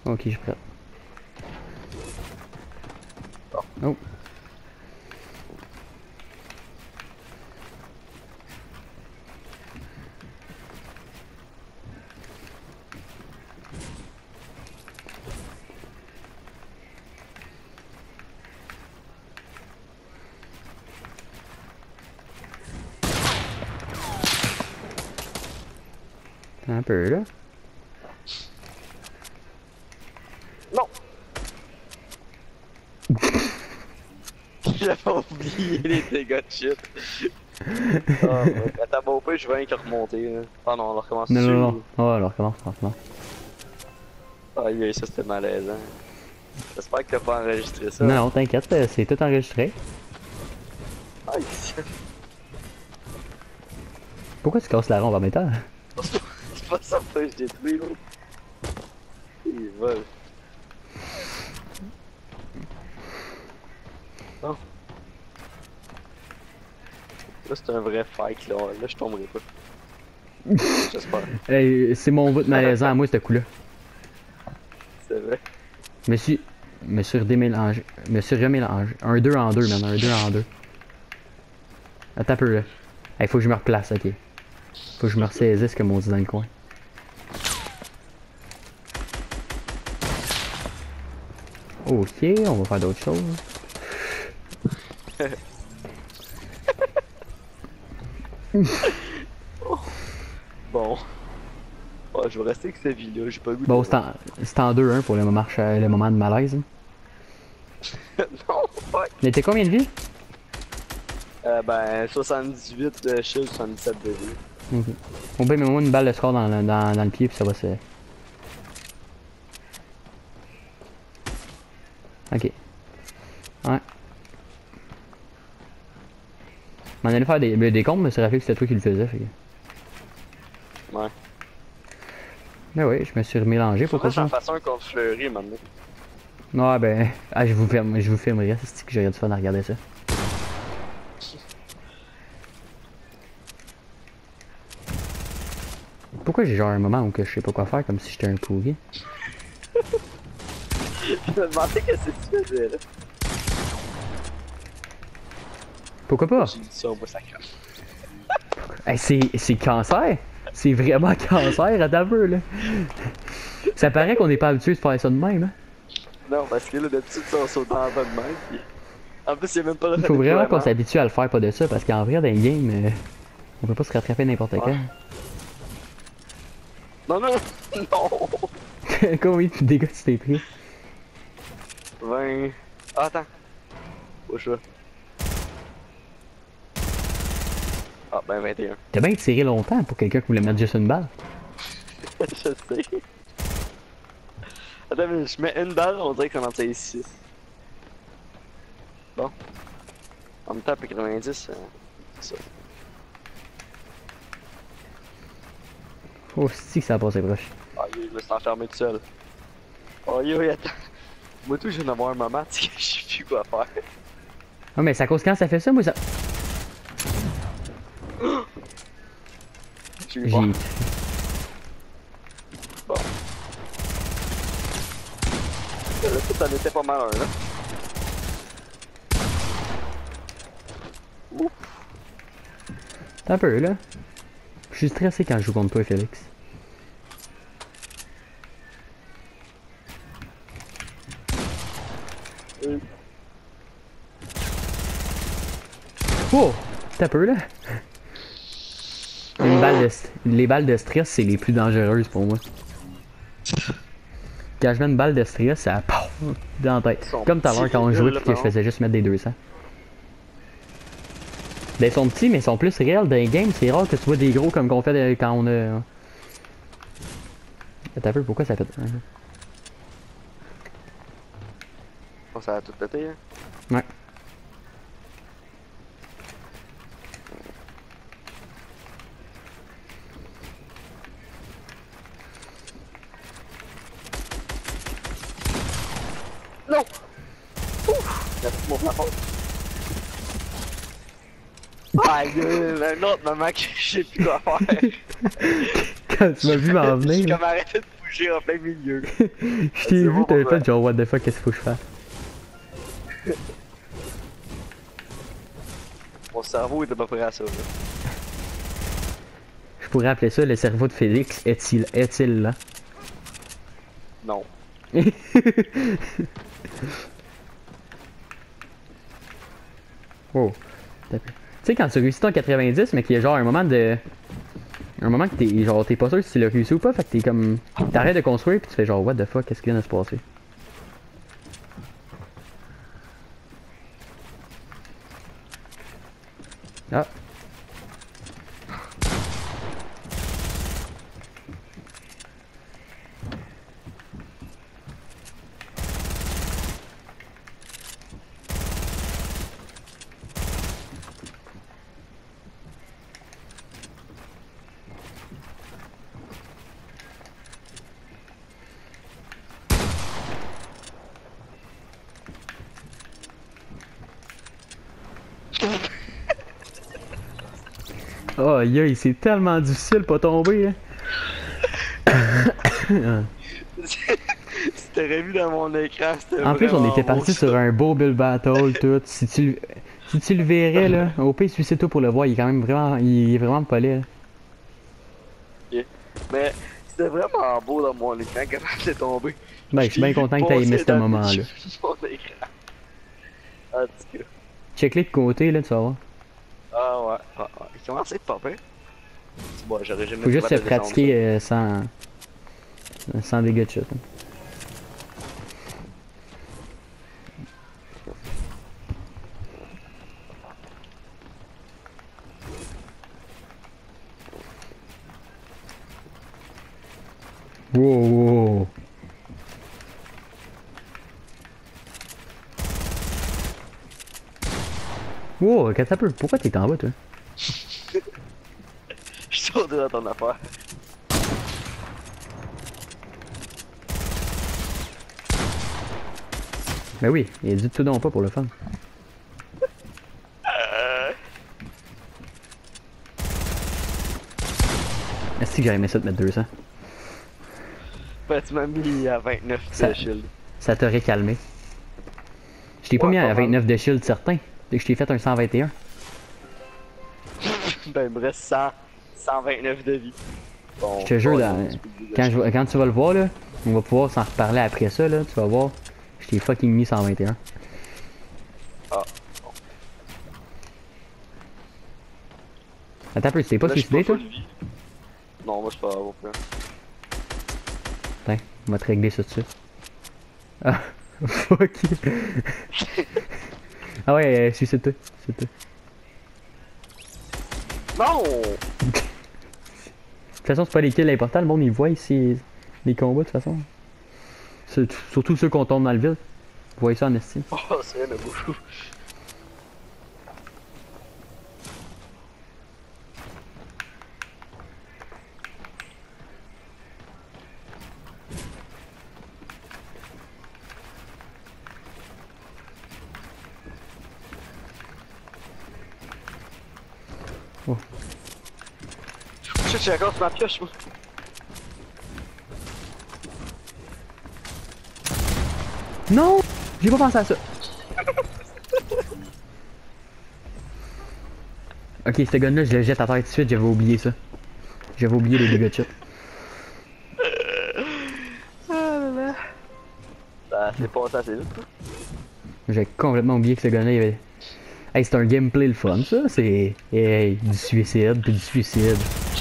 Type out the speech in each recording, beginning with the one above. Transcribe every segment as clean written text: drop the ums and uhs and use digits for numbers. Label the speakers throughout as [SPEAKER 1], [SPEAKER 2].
[SPEAKER 1] Ok, je suis prêt. Oh. Un peu là.
[SPEAKER 2] Non! J'avais oublié les dégâts de shit. Ah, ouais. Attends, bon, peu, je vais rien qu'à remonter. Là. Ah non, on recommence
[SPEAKER 1] Non,
[SPEAKER 2] dessus.
[SPEAKER 1] non, non. Oh, alors recommence, recommence.
[SPEAKER 2] Aïe, ça c'était malaisant. J'espère que t'as pas enregistré ça.
[SPEAKER 1] Non, non, t'inquiète, c'est tout enregistré.
[SPEAKER 2] Aïe,
[SPEAKER 1] Pourquoi tu casses la rampe en métal?
[SPEAKER 2] c'est pas ça que je détruis, là. Ils volent. Non. Là, c'est un vrai fight, là. Là, je tomberai pas. J'espère.
[SPEAKER 1] Hey, c'est mon bout malaisant à moi, ce coup-là.
[SPEAKER 2] C'est vrai.
[SPEAKER 1] Me suis redémélangé. Me suis remélangé. Un 2 en 2, man. Un 2 en 2. Attends un peu, là. Hey, faut que je me replace, ok. Faut que je me ressaisisse comme on dit dans le coin. Ok, on va faire d'autres choses.
[SPEAKER 2] Bon. Oh, je vais rester avec cette vie-là, j'ai pas le goût
[SPEAKER 1] Bon,
[SPEAKER 2] de...
[SPEAKER 1] c'est en 2-1 pour le moment, le moment de malaise.
[SPEAKER 2] Non, fuck!
[SPEAKER 1] Mais t'es combien de vie?
[SPEAKER 2] Ben, 78 de shield, 77 de vie.
[SPEAKER 1] Ok. Bon ben, mets-moi une balle de score dans le pied puis ça va se... Ok. Ouais. On allait faire des comptes, mais c'est rappelé que c'était toi qui le faisais, fait que...
[SPEAKER 2] Ouais.
[SPEAKER 1] Ben oui, je me suis remélangé, pourquoi
[SPEAKER 2] Faudrait que
[SPEAKER 1] ça?
[SPEAKER 2] j'en fasse un contre Fleury, maintenant.
[SPEAKER 1] Ouais, ben... Ah, je vous filmerai, c'est que j'aurais du fun à regarder ça. Pourquoi j'ai genre un moment où que je sais pas quoi faire, comme si j'étais un pourri?
[SPEAKER 2] Je me demandais qu'est-ce que tu faisais, là.
[SPEAKER 1] Pourquoi pas?
[SPEAKER 2] J'ai dit ça, moi, ça crache.
[SPEAKER 1] Hey, c'est cancer! C'est vraiment cancer, attends un peu, là. Ça paraît qu'on n'est pas habitué de faire ça de même, hein.
[SPEAKER 2] Non, parce que là, d'habitude, ça, on saute en bas de même, pis... En plus, il y a même pas le
[SPEAKER 1] Il faut vraiment qu'on s'habitue à le faire, pas de ça, parce qu'en vrai, dans les games, on peut pas se rattraper n'importe quand.
[SPEAKER 2] Non, non, non!
[SPEAKER 1] Combien de dégâts tu t'es pris?
[SPEAKER 2] 20... Ah, attends. Au choix. Ah, ben 21.
[SPEAKER 1] T'as bien tiré longtemps pour quelqu'un qui voulait mettre juste une balle.
[SPEAKER 2] Je sais. Attends, mais je mets une balle, on dirait que ça en tient 6. Bon. En même temps, après 90, c'est ça.
[SPEAKER 1] Oh, si que ça a passé proche.
[SPEAKER 2] Ah, je me suis enfermé tout seul. Oh, yo, attends. Moi, tout, je viens d'avoir un moment, tu sais, je sais plus quoi faire.
[SPEAKER 1] Ah, mais ça cause quand ça fait ça, moi ça.
[SPEAKER 2] J'ai eu peur. Bon. Là, ça en était pas mal un, là. Ouf.
[SPEAKER 1] T'as un peu, là. Je suis stressé quand je joue contre toi, Félix. Oh! T'as peu, là. Les balles de stress, c'est les plus dangereuses pour moi. Quand je mets une balle de stress, ça paf, dans la tête. Comme tout à l'heure quand on jouait et que je faisais juste mettre des 200. Ben, ils sont petits, mais ils sont plus réels dans les games. C'est rare que tu vois des gros comme qu'on fait quand on a... T'as vu pourquoi ça fait...
[SPEAKER 2] Oh, ça a tout pété, hein?
[SPEAKER 1] Ouais.
[SPEAKER 2] Non! Ouf! J'ai pris mon plafond. Aïe, un autre moment que je sais plus quoi faire.
[SPEAKER 1] Quand tu m'as vu m'en venir,
[SPEAKER 2] J'ai
[SPEAKER 1] là.
[SPEAKER 2] comme arrêté de touché en plein milieu.
[SPEAKER 1] Je t'ai vu, t'avais fait genre what the fuck, qu'est-ce qu'il faut que je fasse?
[SPEAKER 2] Mon cerveau était pas prêt à ça. Là.
[SPEAKER 1] Je pourrais appeler ça le cerveau de Félix, est-il là?
[SPEAKER 2] Non.
[SPEAKER 1] Oh. Tu sais quand tu réussis ton 90 mais qu'il y a genre un moment de... Un moment que t'es genre t'es pas sûr si tu l'as réussi ou pas, fait que t'es comme... T'arrêtes de construire pis tu fais genre what the fuck, qu'est-ce qui vient de se passer? Ah. Oh aïe, c'est tellement difficile pas tomber hein.
[SPEAKER 2] Si t'aurais vu dans mon écran, c'était
[SPEAKER 1] En plus, on était
[SPEAKER 2] beau,
[SPEAKER 1] parti
[SPEAKER 2] ça.
[SPEAKER 1] sur un beau Bill Battle, tout. Si tu le verrais, là, au pire, suicide-toi pour le voir, il est quand même vraiment, il est vraiment pas laid.
[SPEAKER 2] Ok. Mais c'était vraiment beau dans mon écran quand c'est tombé.
[SPEAKER 1] Ben, je suis bien content que t'aies aimé ce moment-là.
[SPEAKER 2] Mon écran. En tout cas.
[SPEAKER 1] Check-les de côté, là, tu vas voir.
[SPEAKER 2] Ah ouais. Ah, ah. Il commence à être pas pire. Bon, j'aurais jamais
[SPEAKER 1] Faut juste se
[SPEAKER 2] capable de descendre
[SPEAKER 1] pratiquer sans dégâts de chute. Hein. Wow, wow. Wow, qu'est-ce que ça peut? Pourquoi t'es en bas, toi?
[SPEAKER 2] Je suis tourné dans ton affaire.
[SPEAKER 1] Ben oui, il a dit tout donc pas pour le fun. Est-ce que j'aurais aimé ça de mettre 200?
[SPEAKER 2] Ben, tu m'as mis à 29
[SPEAKER 1] Ça-
[SPEAKER 2] de shield.
[SPEAKER 1] Ça t'aurait calmé. Je t'ai pas
[SPEAKER 2] Ouais,
[SPEAKER 1] mis à
[SPEAKER 2] pas mal.
[SPEAKER 1] 29 de shield certain. Je t'ai fait un 121.
[SPEAKER 2] Ben, il me reste 129 de vie. Bon,
[SPEAKER 1] Je te jure,
[SPEAKER 2] bon,
[SPEAKER 1] là, quand tu vas le voir, là, on va pouvoir s'en reparler après ça, là, tu vas voir. Je t'ai fucking mis 121.
[SPEAKER 2] Ah.
[SPEAKER 1] Attends un peu, tu t'es pas
[SPEAKER 2] Là, je suis
[SPEAKER 1] suicidé, toi?
[SPEAKER 2] full vie. Non, moi, je suis pas avoir peur.
[SPEAKER 1] Attends, on va te régler ça dessus. Ah, fuck. Ah ouais, suicide-toi, suicide-toi.
[SPEAKER 2] Non!
[SPEAKER 1] De toute façon, c'est pas les kills importants, le monde il voit ici les combats de toute façon. Surtout ceux qu'on tourne dans le vide. Vous voyez ça en estime.
[SPEAKER 2] Oh, c'est un beaucoup.
[SPEAKER 1] Oh.
[SPEAKER 2] Je suis encore sur ma pioche, moi.
[SPEAKER 1] Non! J'ai pas pensé à ça. Ok, ce gun-là, je le jette à terre tout de suite, j'avais oublié ça. J'avais oublié les dégâts de chute.
[SPEAKER 2] Ça s'est passé assez vite, quoi.
[SPEAKER 1] J'ai complètement oublié que ce gun-là, il y avait... Hey, c'est un gameplay le fun, ça. C'est... Hey, du suicide, puis du suicide.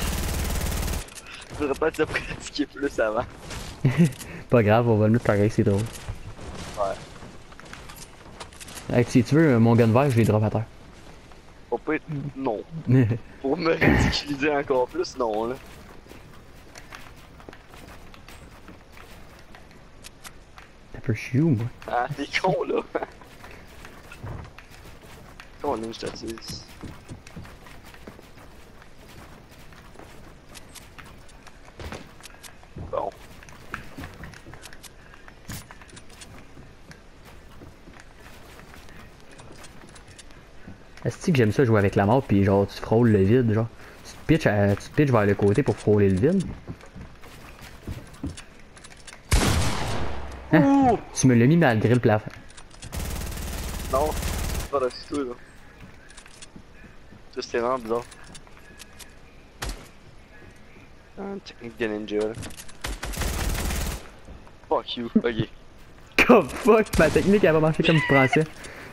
[SPEAKER 2] Je voudrais pas te pratiquer plus avant.
[SPEAKER 1] Pas grave, on va le mettre pareil, c'est drôle.
[SPEAKER 2] Ouais.
[SPEAKER 1] Hey, si tu veux, mon gun vert, je l'ai drop à terre.
[SPEAKER 2] Faut pas être... Non. Pour me ridiculiser encore plus, non, là.
[SPEAKER 1] T'as peu chiou, moi.
[SPEAKER 2] Ah, t'es con, là. Comment on est, je te dis. Bon.
[SPEAKER 1] Est-ce que j'aime ça jouer avec la mort, puis genre, tu frôles le vide, genre. Tu te pitches vers le côté pour frôler le vide. Hein?
[SPEAKER 2] Ouh!
[SPEAKER 1] Tu me l'as mis malgré le plafond.
[SPEAKER 2] Non, c'est pas dessus toi, là. Ça, c'était vraiment bizarre. Une technique de ninja, là. Fuck you, ok.
[SPEAKER 1] Comme fuck, ma technique elle va marcher comme tu pensais.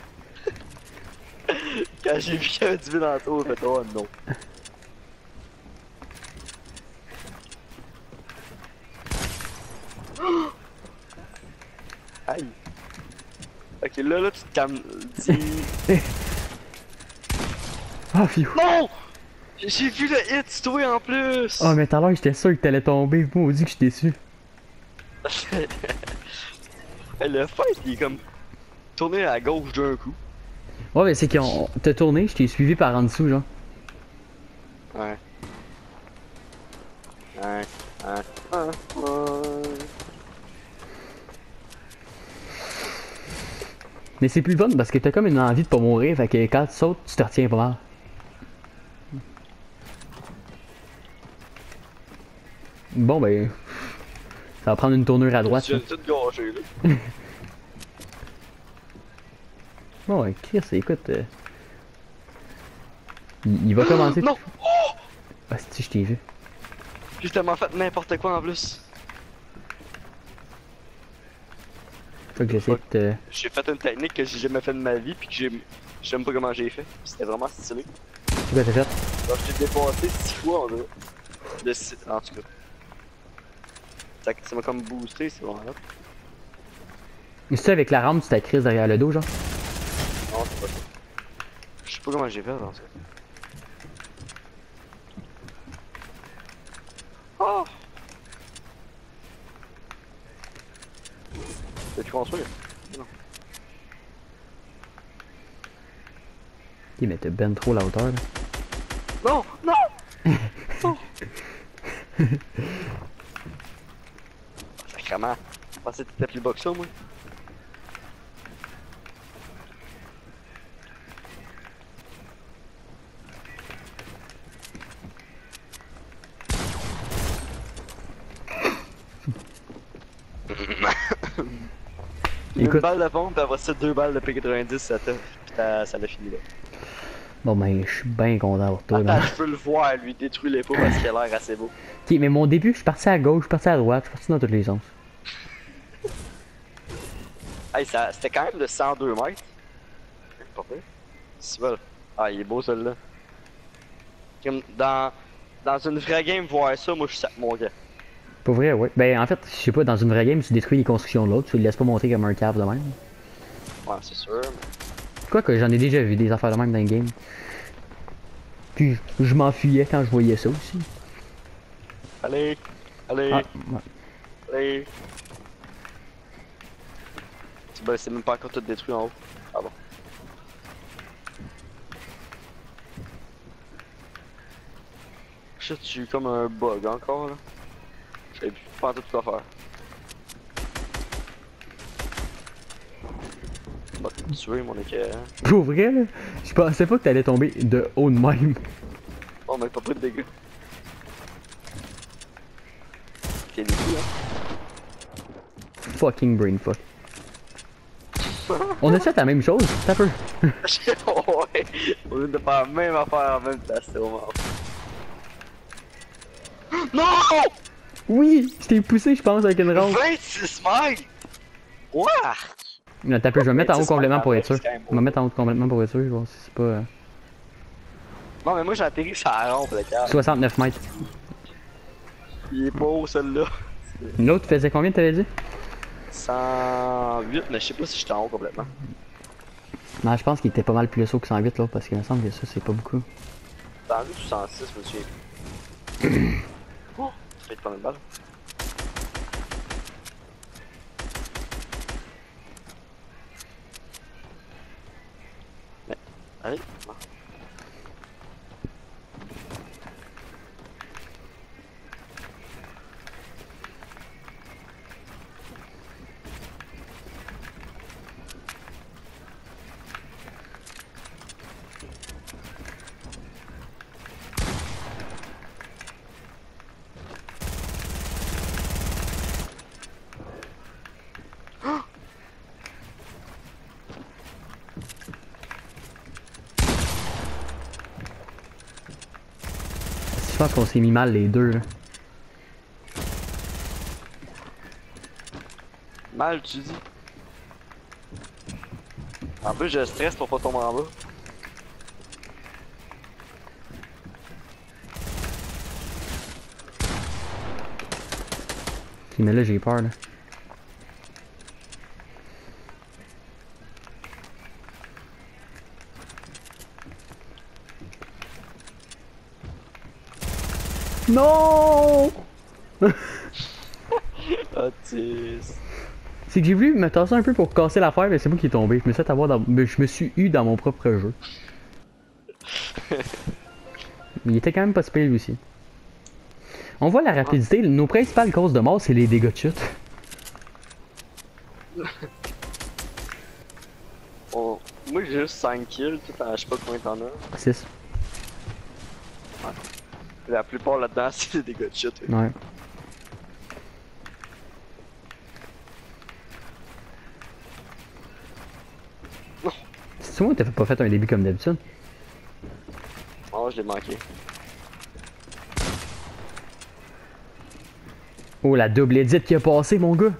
[SPEAKER 2] Quand j'ai vu qu'il y avait du vide dans le tour, j'ai fait oh non. Aïe. Ok, là, tu te calmes.
[SPEAKER 1] Oh, phew.
[SPEAKER 2] Non! J'ai vu le hit se toi en plus!
[SPEAKER 1] Oh, mais tout à l'heure, j'étais sûr que t'allais tomber. Maudit que je suis déçu.
[SPEAKER 2] Le fight, il est comme tourné à gauche d'un coup.
[SPEAKER 1] Ouais, mais c'est qu'on t'a tourné, je t'ai suivi par en dessous, genre.
[SPEAKER 2] Ouais. Ouais.
[SPEAKER 1] Mais c'est plus le fun parce que t'as comme une envie de pas mourir, fait que quand tu sautes, tu te retiens pas mal. Bon, ben. Ça va prendre une tournure à droite.
[SPEAKER 2] Tu viens de tout gâcher, là.
[SPEAKER 1] Bon, ouais, Chris, écoute. Il va commencer.
[SPEAKER 2] Non! Oh!
[SPEAKER 1] Ah, si, je t'ai vu.
[SPEAKER 2] J'ai tellement fait n'importe quoi en plus.
[SPEAKER 1] Faut que j'essaie de te.
[SPEAKER 2] J'ai fait une technique que j'ai jamais fait de ma vie, puis que j'aime pas comment j'ai fait. C'était vraiment stylé.
[SPEAKER 1] C'est quoi t'as fait?
[SPEAKER 2] Alors, je t'ai dépassé 6 fois en vrai. De 6, en tout cas. Ça m'a comme boosté, c'est vraiment là.
[SPEAKER 1] Mais c'est avec la rampe, tu t'as crise derrière le dos, genre?
[SPEAKER 2] Non, c'est pas ça. Je sais pas comment j'ai fait, en tout cas. Oh! T'as-tu construit? Non.
[SPEAKER 1] Ok, mais t'as ben trop la hauteur, là.
[SPEAKER 2] Non! Non! Non! Sacrement. Je pensais que t'étais plus bas que ça, moi. Une
[SPEAKER 1] Écoute.
[SPEAKER 2] balle de pompe, puis après ça, 2 balles de P90, ça l'a fini là.
[SPEAKER 1] Bon, ben, je suis bien content pour toi,
[SPEAKER 2] Attends,
[SPEAKER 1] là.
[SPEAKER 2] je peux le voir, lui, détruire les pots parce qu'il a l'air assez beau.
[SPEAKER 1] Ok, mais mon début, je suis parti à gauche, je suis parti à droite, je suis parti dans tous les sens.
[SPEAKER 2] Hey, c'était quand même de 102 mètres. Pas pire. C'est bon. Ah, il est beau celui-là. Comme dans une vraie game, voir ça, moi je suis mon gars.
[SPEAKER 1] Pour vrai, ouais. Ben, en fait, je sais pas, dans une vraie game, tu détruis les constructions de l'autre, tu le laisses pas monter comme un cave de même.
[SPEAKER 2] Ouais, c'est sûr. Mais...
[SPEAKER 1] Quoi que j'en ai déjà vu des affaires de même dans le game. Puis, je m'enfuyais quand je voyais ça aussi.
[SPEAKER 2] Allez, allez,
[SPEAKER 1] Ah, ouais.
[SPEAKER 2] allez. Ben, c'est même pas encore tout détruit en haut. Ah bon. Shit, j'ai eu comme un bug encore là. Je savais plus pas tout quoi faire. Bah, tuer mon équerre.
[SPEAKER 1] Pour vrai, là, je pensais pas que t'allais tomber de haut de même.
[SPEAKER 2] Oh, mais pas pris de dégâts. T'es des coups, hein.
[SPEAKER 1] Fucking brain fuck. On a fait la même chose, t'as peu.
[SPEAKER 2] Ouais, au lieu de faire la même affaire en même temps, c'était vraiment. Non!
[SPEAKER 1] Oui, je t'ai poussé, je pense, avec une rampe.
[SPEAKER 2] 26 mètres! What?
[SPEAKER 1] Non, t'as peu, je vais me mettre en haut
[SPEAKER 2] 26
[SPEAKER 1] complètement pour être sûr.
[SPEAKER 2] c'est quand même
[SPEAKER 1] Je vais me mettre en haut complètement pour être sûr, voir si c'est pas.
[SPEAKER 2] Non, mais moi j'ai atterri sur la rampe, le câble.
[SPEAKER 1] 69 mètres.
[SPEAKER 2] Il est pas haut, celui-là.
[SPEAKER 1] L'autre faisait combien, t'avais dit?
[SPEAKER 2] 108, mais je sais pas si j'étais en haut complètement.
[SPEAKER 1] Non, je pense qu'il était pas mal plus haut que 108 là, parce qu'il me semble que ça, c'est pas beaucoup.
[SPEAKER 2] 108 ou 106, monsieur? Oh! Ça fait prendre une balle. Mais, allez, non.
[SPEAKER 1] pense qu'on s'est mis mal les deux là.
[SPEAKER 2] Mal, tu dis? En plus, je stresse pour pas tomber en bas.
[SPEAKER 1] Ok, mais là j'ai peur là. Non!
[SPEAKER 2] Autiste.
[SPEAKER 1] C'est que j'ai voulu me tasser un peu pour casser l'affaire, mais c'est moi qui est tombé. Je me suis fait avoir dans... Je me suis eu dans mon propre jeu. Il était quand même pas si pire lui aussi. On voit la rapidité, nos principales causes de mort, c'est les dégâts de chute.
[SPEAKER 2] Oh, moi j'ai juste 5 kills, tout en je sais pas combien t'en as.
[SPEAKER 1] 6.
[SPEAKER 2] La plupart là-dedans, c'est des dégâts de chute.
[SPEAKER 1] Ouais. C'est moi, t'as pas fait un début comme d'habitude?
[SPEAKER 2] Oh, je l'ai manqué.
[SPEAKER 1] Oh, la double edit qui a passé, mon gars!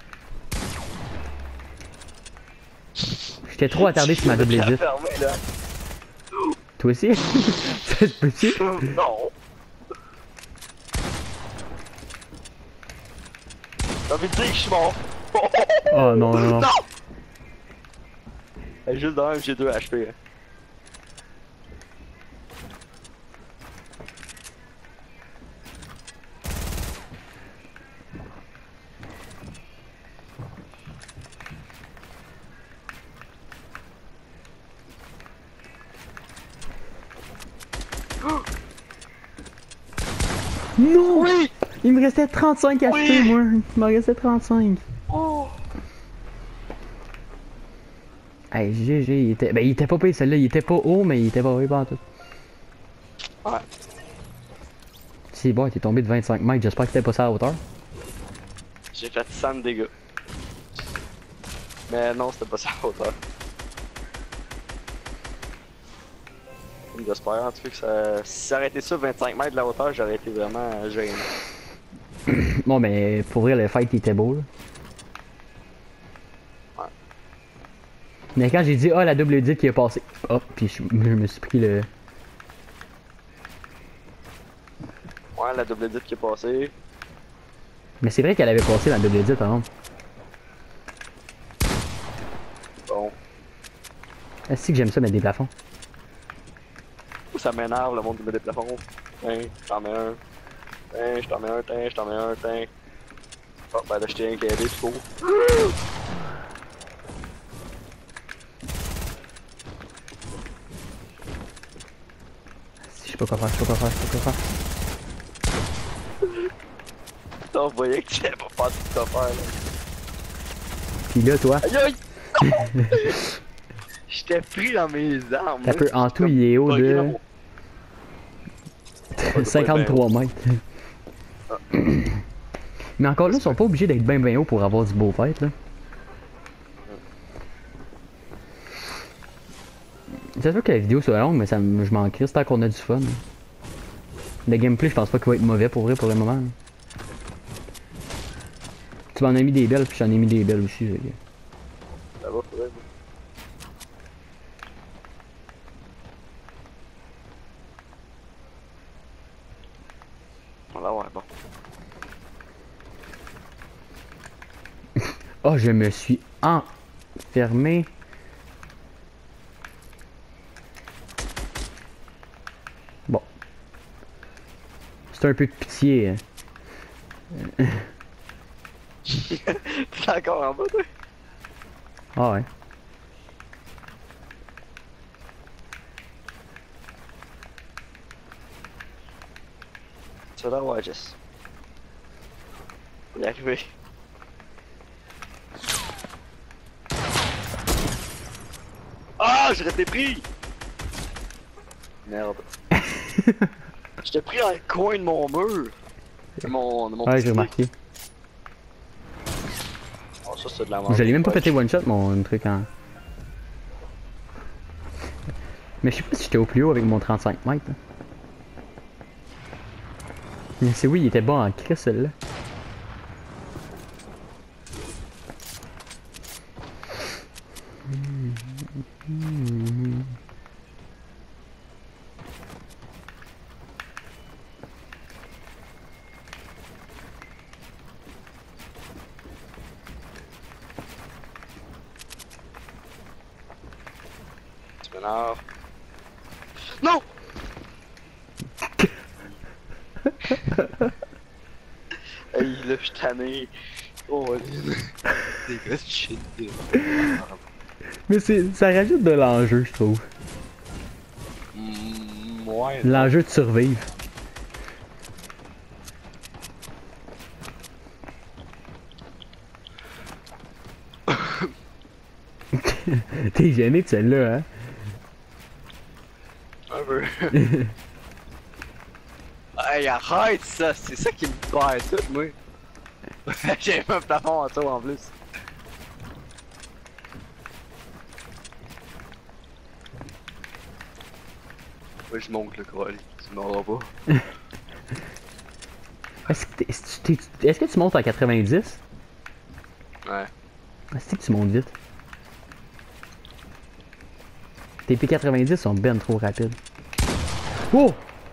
[SPEAKER 1] J'étais trop attardé sur ma double edit.
[SPEAKER 2] Fermé, là.
[SPEAKER 1] Toi aussi? Ça se peut-tu?
[SPEAKER 2] Non. T'as envie de dire que je suis mort.
[SPEAKER 1] Oh non, non, non.
[SPEAKER 2] Juste dans un, j'ai 2 HP.
[SPEAKER 1] Non!
[SPEAKER 2] Oui!
[SPEAKER 1] Il me restait 35 HP,
[SPEAKER 2] Oui!
[SPEAKER 1] moi. Il m'en restait 35.
[SPEAKER 2] Oh!
[SPEAKER 1] Hey, GG, il était... Ben, il était pas payé, celle-là. Il était pas haut, mais il était pas payé tout.
[SPEAKER 2] Ouais.
[SPEAKER 1] Si, bon, il était tombé de 25 mètres. J'espère que t'es pas ça à hauteur.
[SPEAKER 2] J'ai fait 100 de dégâts. Mais non, c'était pas ça à hauteur. J'espère en tout cas que ça... Si ça aurait été ça 25 mètres de la hauteur, j'aurais été vraiment gêné.
[SPEAKER 1] Bon, mais pour vrai, le fight il était beau, là.
[SPEAKER 2] Ouais.
[SPEAKER 1] Mais quand j'ai dit, ah, la double edit qui est passée. Hop, puis je me suis pris le.
[SPEAKER 2] Ouais, la double edit qui est passée.
[SPEAKER 1] Mais c'est vrai qu'elle avait passé la double edit avant.
[SPEAKER 2] Bon.
[SPEAKER 1] Est-ce que j'aime ça mettre des plafonds?
[SPEAKER 2] Ça m'énerve le monde qui met des plafonds. Tiens, je t'en mets un. Tiens, je t'en mets un, tiens, je t'en mets un, tiens. Oh, ben là, je t'ai inquiété, c'est cool.
[SPEAKER 1] Je sais pas quoi faire, je sais pas quoi faire, je sais pas quoi faire.
[SPEAKER 2] T'en voyais que tu savais pas faire tout ça faire là.
[SPEAKER 1] Puis là, toi,
[SPEAKER 2] Aïe aïe! J'étais pris dans mes armes.
[SPEAKER 1] t'as peu en tout, il est haut de 53 mètres. Mais encore là, ils sont pas obligés d'être bien haut pour avoir du beau fight, là. C'est sûr que la vidéo soit longue, mais ça, je m'en crisse tant qu'on a du fun. Le gameplay, je pense pas qu'il va être mauvais pour vrai pour le moment. Là. Tu m'en as mis des belles, puis j'en ai mis des belles aussi.
[SPEAKER 2] Ça va, faudrait. On va voir, bon.
[SPEAKER 1] Oh, je me suis enfermé. Bon. C'est un peu de pitié. Hein.
[SPEAKER 2] T'es encore en bas, toi?
[SPEAKER 1] Ah ouais.
[SPEAKER 2] Tu vas voir, Jess. Il est arrivé. Ah, j'aurais été pris! Merde. J'étais pris dans le coin de mon mur. De mon
[SPEAKER 1] Ouais,
[SPEAKER 2] petit
[SPEAKER 1] j'ai remarqué.
[SPEAKER 2] Oh, ça, c'est de la merde.
[SPEAKER 1] Je l'ai même pas pété one shot mon truc en. Mais je sais pas si j'étais au plus haut avec mon 35 mètres. Là. Mais c'est oui, il était bon en crise celle-là.
[SPEAKER 2] Tu m'énerves. Non! Hey, là, je suis tanné. Oh, des gars, shit.
[SPEAKER 1] Mais ça rajoute de l'enjeu, je trouve.
[SPEAKER 2] Ouais.
[SPEAKER 1] L'enjeu de survivre. T'es gêné de celle-là, hein?
[SPEAKER 2] Un peu. Hey, arrête ça! C'est ça qui me perd tout, moi. J'ai un plafond en dessous en plus. Ouais, je monte le col, tu m'auras pas.
[SPEAKER 1] Est-ce que tu montes à 90?
[SPEAKER 2] Ouais.
[SPEAKER 1] Est-ce que tu montes vite? Tes P90 sont ben trop rapides. Oh!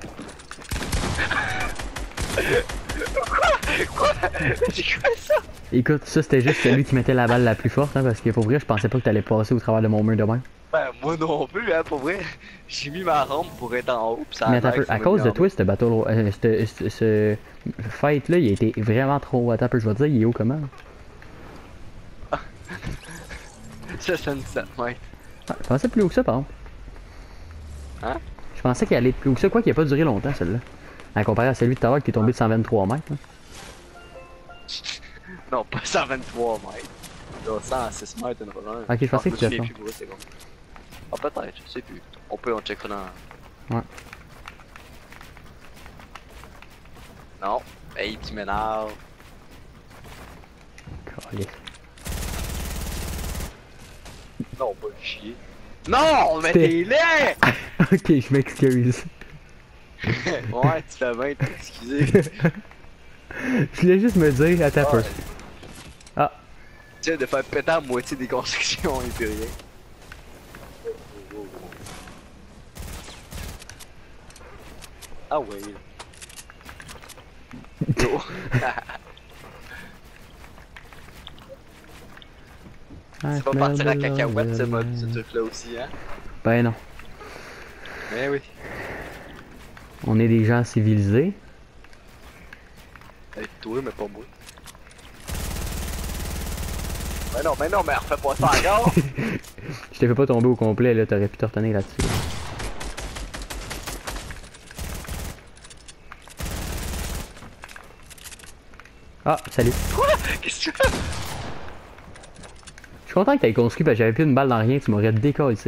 [SPEAKER 2] Quoi? J'ai quoi ça?
[SPEAKER 1] Écoute, ça c'était juste celui qui mettait la balle la plus forte, hein, parce que pour vrai, je pensais pas que t'allais passer au travers de mon mur de même.
[SPEAKER 2] Ben, moi non plus, hein, pour vrai. J'ai mis ma rampe pour être en haut, pis ça a
[SPEAKER 1] Mais attends un
[SPEAKER 2] l'air
[SPEAKER 1] peu, à
[SPEAKER 2] que
[SPEAKER 1] cause de
[SPEAKER 2] ça
[SPEAKER 1] toi, ce bateau, ce fight là, il a été vraiment trop. Attends un peu, je vais te dire, il est haut comment?
[SPEAKER 2] Ça, c'est une 7 mètres.
[SPEAKER 1] Ah, je pensais plus haut que ça, par exemple.
[SPEAKER 2] Hein?
[SPEAKER 1] Je pensais qu'il allait plus haut que ça, quoi qu'il a pas duré longtemps, celle-là. À comparer à celui de tout à l'heure qui est tombé de 123 mètres. Hein.
[SPEAKER 2] Non, pas 123 mètres. Là, 106 mètres, une relance.
[SPEAKER 1] Ok, je pensais que tu as ça.
[SPEAKER 2] C'est bon. Ah, peut-être, je sais plus. On checkera dans.
[SPEAKER 1] Ouais.
[SPEAKER 2] Non. Hey, tu m'énerves.
[SPEAKER 1] Allez.
[SPEAKER 2] Non, pas le chier. Non, mais t'es laid!
[SPEAKER 1] Ok, je m'excuse.
[SPEAKER 2] Ouais, tu fais bien, excusez.
[SPEAKER 1] Je voulais juste me dire, attends un peu. Ah,
[SPEAKER 2] Tu sais, de faire péter à moitié des constructions et puis rien. Ah ouais. Go.
[SPEAKER 1] I
[SPEAKER 2] Tu vas
[SPEAKER 1] smell
[SPEAKER 2] partir à
[SPEAKER 1] the
[SPEAKER 2] cacahuète
[SPEAKER 1] love.
[SPEAKER 2] ce truc-là aussi, hein?
[SPEAKER 1] Ben non.
[SPEAKER 2] Eh oui.
[SPEAKER 1] On est des gens civilisés.
[SPEAKER 2] Hey, toi, mais pas moi. Ben non, mais refais pas ça encore!
[SPEAKER 1] Je t'ai fait pas tomber au complet, là, t'aurais pu te retenir là-dessus. Ah, salut.
[SPEAKER 2] Quoi? Qu'est-ce que tu fais?
[SPEAKER 1] Je suis content que t'aies construit parce que j'avais plus une balle dans rien, tu m'aurais décalissé.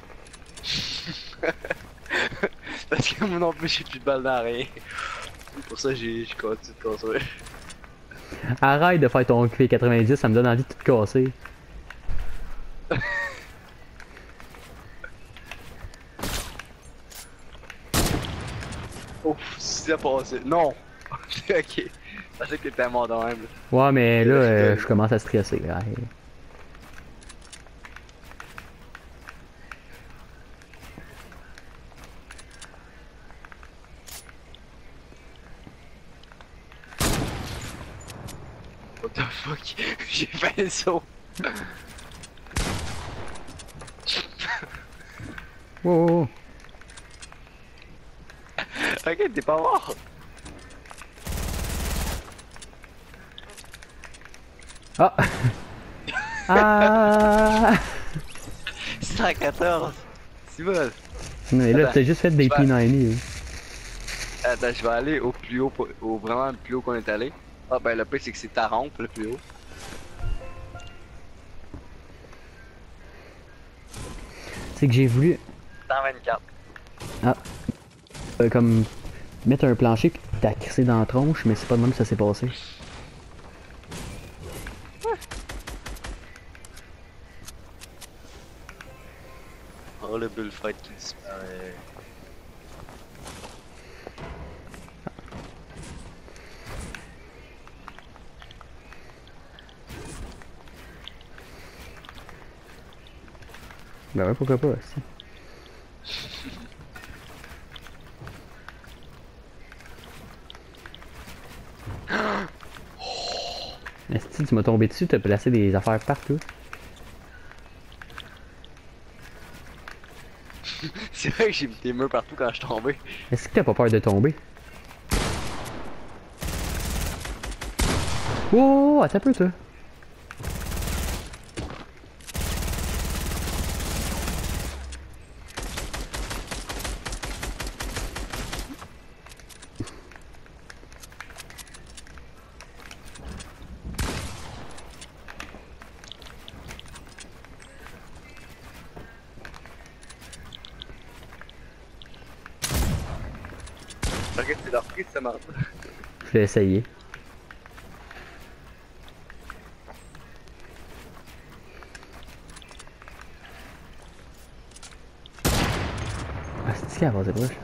[SPEAKER 2] Parce que moi non plus, j'ai plus de balles dans rien. Pour ça, j'ai continué de construire.
[SPEAKER 1] Arrête de faire ton QV90, ça me donne envie de tout casser.
[SPEAKER 2] Ouf, si ça passé. Non! Ok. Je pensais que t'étais mort de même.
[SPEAKER 1] Ouais, mais là, je commence à stresser. Là.
[SPEAKER 2] What the fuck? J'ai fait le saut.
[SPEAKER 1] Wow, wow, wow.
[SPEAKER 2] Ok, t'es pas mort.
[SPEAKER 1] Ah! Ah!
[SPEAKER 2] 114. C'est bon.
[SPEAKER 1] Mais là,
[SPEAKER 2] Attends,
[SPEAKER 1] t'as juste fait des
[SPEAKER 2] je vais-
[SPEAKER 1] P90.
[SPEAKER 2] Attends, je vais aller au plus haut, au vraiment le plus haut qu'on est allé. Ah ben le pire c'est que c'est ta rampe le plus haut.
[SPEAKER 1] C'est que j'ai voulu
[SPEAKER 2] 124.
[SPEAKER 1] comme mettre un plancher pis t'as crissé dans la tronche, mais c'est pas de même que ça s'est passé.
[SPEAKER 2] Oh le bullfight qui disparaît.
[SPEAKER 1] Ben ouais, pourquoi pas, aussi. Est-ce que tu m'as tombé dessus, t'as placé des affaires partout?
[SPEAKER 2] C'est vrai que j'ai mis des murs partout quand je suis tombé.
[SPEAKER 1] Est-ce que t'as pas peur de tomber? Oh, attends un peu, toi.
[SPEAKER 2] Regarde, c'est leur prix, ça marche.
[SPEAKER 1] Je vais essayer. Ah, c'est-tu qu'elle a passé proche?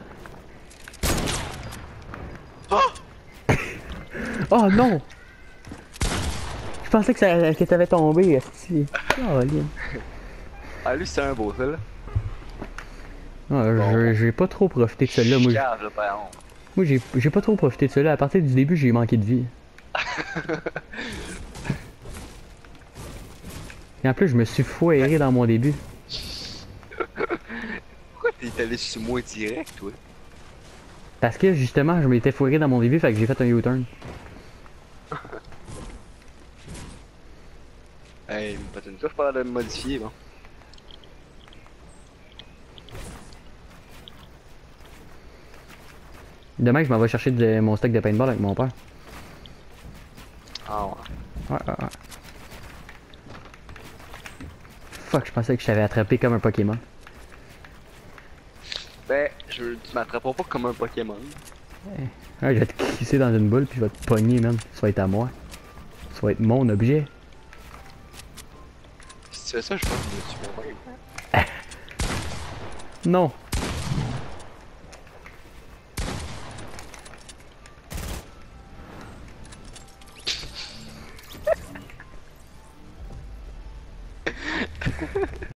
[SPEAKER 1] Oh non! Je pensais que t'avais tombé, esti. Oh, Lynn.
[SPEAKER 2] Ah, lui, c'est un beau, ça, là.
[SPEAKER 1] Ah,
[SPEAKER 2] Bon.
[SPEAKER 1] j'ai pas trop profité de celui-là, moi.
[SPEAKER 2] Cave, là, par contre.
[SPEAKER 1] Moi, j'ai pas trop profité de celui-là. À partir du début, j'ai manqué de vie. Et en plus, je me suis foiré dans mon début.
[SPEAKER 2] Pourquoi t'es allé sur moi direct, toi?
[SPEAKER 1] Parce que, justement, je m'étais foiré dans mon début, fait que j'ai fait un U-turn.
[SPEAKER 2] Hey, peut-être une fois, je parle de me modifier, bon.
[SPEAKER 1] Demain, je m'en vais chercher mon stock de paintball avec mon père.
[SPEAKER 2] Ah ouais.
[SPEAKER 1] Ouais, ouais, ouais. Fuck, je pensais que je t'avais attrapé comme un Pokémon.
[SPEAKER 2] Ben, tu m'attraperas pas comme un Pokémon.
[SPEAKER 1] Ouais, je vais te crisser dans une boule puis je vais te pogner, man. Ça va être à moi. Ça va être mon objet.
[SPEAKER 2] Si tu fais ça, je pense que tu vas moi-même.
[SPEAKER 1] Non!